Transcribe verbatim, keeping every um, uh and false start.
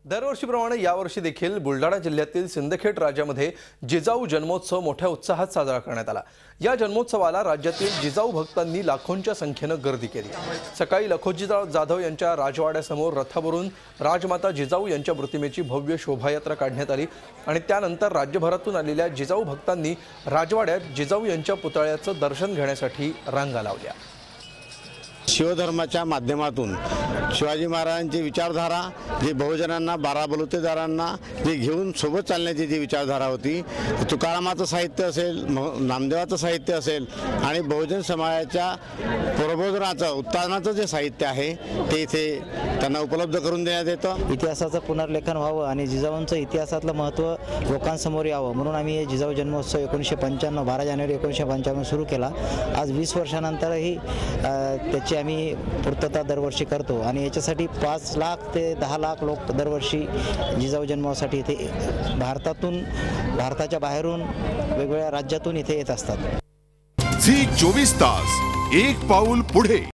दरवर्षीप्रमाणे यावर्षी देखील बुलढाणा जिल्ह्यातील सिंदखेड राजामध्ये जिजाऊ जन्मोत्सव मोठ्या उत्साहात साजरा करण्यात आला। या जन्मोत्सवाला राज्यातील जिजाऊ भक्तांनी लाखोंच्या संख्येने गर्दी केली। सकाळी लखोजीराव जाधव यांच्या राजवाड्यासमोर रथावरून राजमाता जिजाऊ यांच्या प्रतिमेची भव्य शोभायात्रा काढण्यात आली आणि त्यानंतर राज्यभरातून आलेल्या जिजाऊ भक्तांनी राजवाड्यात जिजाऊ यांच्या पुतळ्याचं दर्शन घेण्यासाठी रांगा लावल्या। शिवधर्माच्या माध्यमातून शिवाजी महाराजांची विचारधारा जी बहुजनांना बारा बलुतेदारांना जी घेऊन सोबत चालण्याची जी विचारधारा होती, तुकारामाचं साहित्य असेल, नामदेवाचं साहित्य असेल आणि बहुजन समाजाच्या प्रबोधनाचं उत्थानाचं जे साहित्य आहे ते इथे त्यांना उपलब्ध करून देण्यात येतं। इतिहासाचं पुनर्लेखन व्हावं आणि जिजाऊंचं इतिहासातलं महत्त्व लोकांसमोर यावं म्हणून आम्ही जिजाऊ जन्मोत्सव एकोणीसशे पंच्याण्णव बारा जानेवारी एकोणीसशे पंच्याण्णव सुरू केला। आज वीस वर्षानंतरही त्याची आम्ही पूर्तता दरवर्षी करतो आणि याच्यासाठी पाच लाख ते दहा लाख लोक दरवर्षी जिजाऊ जन्मोत्सवासाठी इथे भारतातून भारताच्या बाहेरून वेगवेगळ्या राज्यातून इथे येत असतात। झी चोवीस तास एक पाऊल पुढे।